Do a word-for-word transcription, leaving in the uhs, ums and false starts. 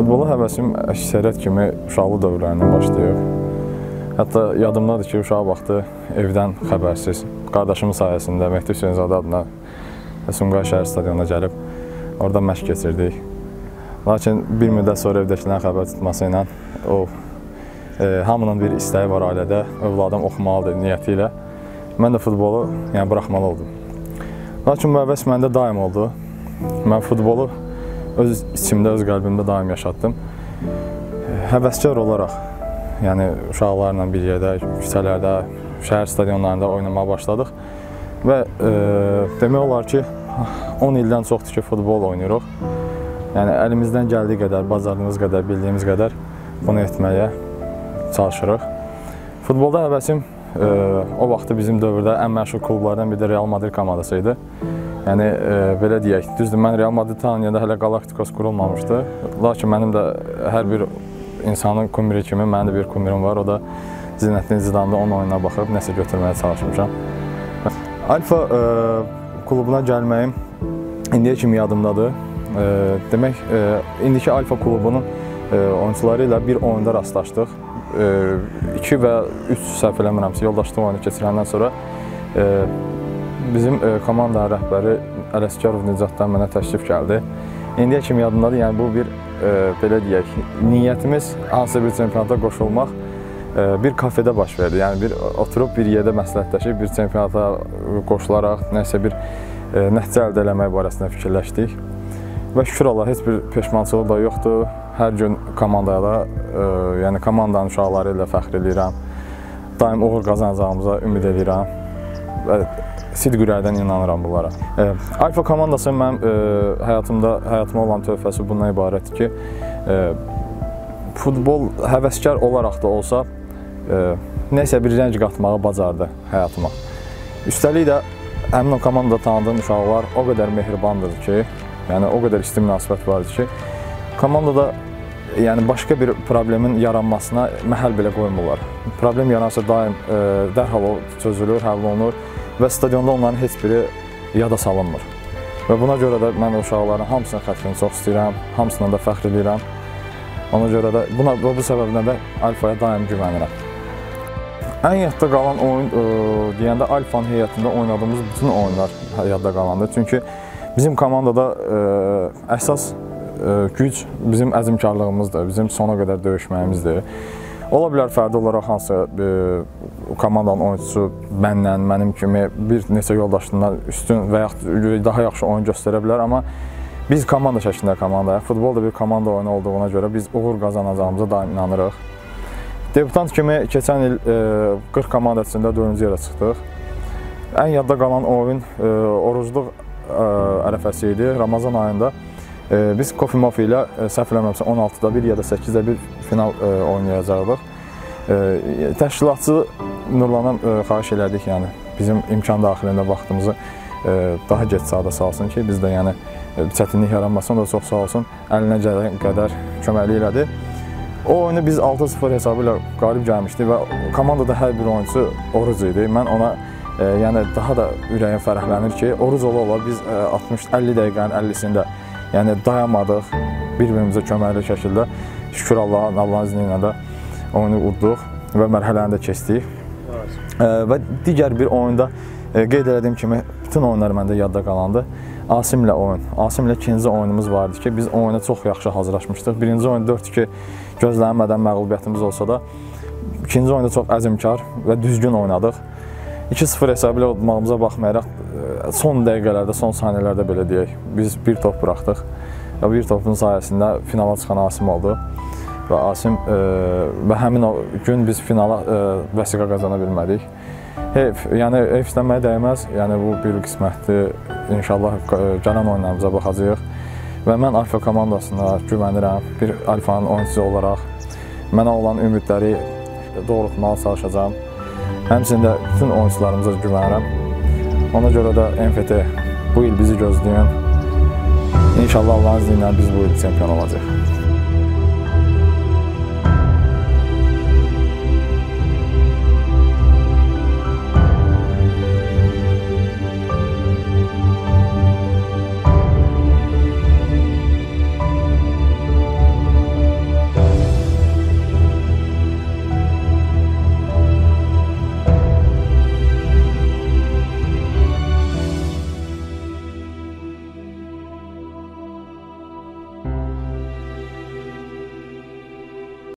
Futbola həvəsim əksəriyyət kimi uşaqlıq dövrlərindən başlayıb. Hətta yadımdadır ki, uşaq vaxtı evdən xəbərsiz, qardaşımın sayəsində Mehdi Hüseynzadə adına Sumqayıt şəhər stadionuna gəlib, orada məşq keçirdik. Lakin bir müddət sonra evdəkilərin xəbər tutması ilə o e, hamının bir istəyi var ailədə, övladım oxumalıdır niyyəti ilə. Mən də futbolu yəni, buraxmalı oldum. Lakin bu həvəs məndə daim oldu. Mən futbolu öz içimdə, öz qəlbimdə daim yaşatdım. Həvəskar olaraq, yəni uşaqlarla bir yerdə, küçələrdə, şəhər stadionlarında oynamağa başladıq. Və e, demək olar ki, on ildən çoxdur ki, futbol oynayırıq. Yəni əlimizdən gəldiyi qədər, bacardığımız qədər, bildiyimiz qədər bunu etməyə çalışırıq. Futbolda həvəsim e, o vaxtı bizim dövrdə ən məşhur klublardan biri Real Madrid komandası idi. Yəni, e, belə deyək, düzdür, mən Real Madrid tanıyanda hələ Galaktikos qurulmamışdı. Lakin mənim də hər bir insanın kumiri kimi, mənim də bir kumirim var. O da Zinəddin Zidanda onun oyununa baxıb, nəsə götürməyə çalışmışam. Alfa e, klubuna gəlməyim indiyə kimi yadımdadır. E, demək, e, indiki Alfa klubunun e, oyuncuları ilə bir oyunda rastlaşdıq. E, iki və üç səhv eləmirəmsə, yoldaşlıq oyunu keçirəndən sonra e, bizim e, komanda rəhbəri Ələsgərov Nicatdan mənə təklif gəldi. İndiyə kimi yadımdadır, yəni bu bir, e, belə deyək, niyyətimiz hansısa bir çempionata qoşulmaq e, bir kafedə baş verdi. Yəni bir oturub bir yerdə məsləhətləşib bir çempionata qoşularaq nəsə bir e, nəticə əldə eləmək barəsində fikirləşdik. Və şükür Allah, heç bir peşmançılıq da yoxdur. Hər gün komandaya da, e, yəni komandanın uşaqları ilə fəxr edirəm. Daim uğur qazanacağımıza ümid edirəm. Və sidq ürəkdən inanıram bunlara. E, Alfa komandası mənim e, həyatımda, həyatıma olan töhfəsi bundan ibarətdir ki, e, futbol həvəskar olaraq da olsa, e, nəsə bir rəng qatmağı bacardı həyatıma. Üstəlik də həmin o komandada tanıdığım uşaqlar o qədər mehribandır ki, yəni o qədər isti münasibət vardır ki, komandada yəni başqa bir problemin yaranmasına məhəl belə qoymurlar. Problem yaransa daim e, dərhal o çözülür, həll olunur və stadionda onların heç biri yada salınmır. Və buna görə də mən uşaqların hamısının xətrini çox istəyirəm, hamısından da fəxr edirəm. Ona görə də buna, bu səbəblə də Alfaya daim güvənirəm. Ən yadda qalan oyun e, deyəndə Alfanın heyətində oynadığımız bütün oyunlar yadda qalandır. Çünki bizim komandada e, əsas e, güc bizim əzmkarlığımızdır, bizim sona qədər döyüşməyimizdir. Ola bilər fərdi olaraq hansı e, komandanın oyuncusu məndən, mənim kimi bir neçə yoldaşından üstün və yaxud daha yaxşı oyun göstərə bilər, amma biz komanda şəklində komandayıq. Futbol da bir komanda oyunu olduğuna görə biz uğur qazanacağımıza daim inanırıq. Debutant kimi keçən il e, qırx komanda içində dördüncü yerə çıxdıq. Ən yadda qalan oyun e, orucluq e, ərəfəsi idi, Ramazan ayında. E, biz Kofi Mofi ilə e, səhv eləmirəmsə on altıda bir ya da səkkizdə bir final e, oynayacaqdıq. E, təşkilatçı Nurlana e, xahiş elədik, yəni bizim imkan daxilində vaxtımızı e, daha gec saata salsın ki, biz də yəni e, çətinlik yaranmasın, o da çox sağ olsun, əlinə gələn qədər köməklik elədi. O oyunu biz altı sıfır hesabı ilə qalib gəlmişdik və komandada hər bir oyuncusu oruc idi. Mən ona e, yəni daha da ürəyim fərəhlənir ki, oruc ola-ola biz e, altmış əlli dəqiqənin əllisində yəni dayanmadıq, bir-birimizə köməkli şəkildə şükür Allah'ın, Allah'ın izni ilə də oyunu udduq və mərhələni də keçdik. E, və digər bir oyunda e, qeyd elədiyim kimi bütün oyunlar məndə yadda qalandı. Asimlə oyun. Asimlə ikinci oyunumuz vardı ki, biz oyuna çox yaxşı hazırlaşmışdıq. Birinci oyun dörd iki gözlənmədən məğlubiyyətimiz olsa da, ikinci oyunda çox əzmkar və düzgün oynadıq. iki sıfır hesabı ilə udmağımıza baxmayaraq, son dəqiqələrdə, son saniyələrdə belə deyək, biz bir top buraxdıq və bir topun sayəsində finala çıxan Asim oldu və Asim e, və həmin o gün biz finala e, vəsiqə qazana bilmədik. Heyf, yəni heyflənməyə dəyməz, yəni bu bir qismətdir, inşallah e, gələn oyunlarımıza baxacağıq və mən Alfa komandasına güvənirəm, bir Alfanın oyuncusu olaraq mənə olan ümidləri doğrultmağa çalışacağım. Həmçində bütün oyuncularımıza güvənirəm. Ona görə də M F T bu il bizi gözləyin. İnşallah Allah'ın izni ilə biz bu il çempion olacaq.